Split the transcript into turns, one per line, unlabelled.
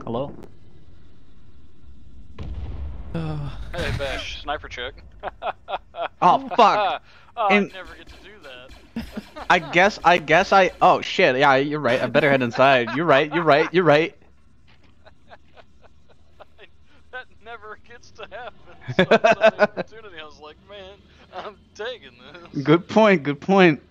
Hello?
Hey, Bash, Snipercheck.
Oh, fuck!
Oh, I
And
never get to do that.
I guess, oh shit, yeah, you're right, I better head inside. You're right, you're right, you're right.
That never gets to happen, so I saw the opportunity, I was like, man, I'm taking this.
Good point, good point.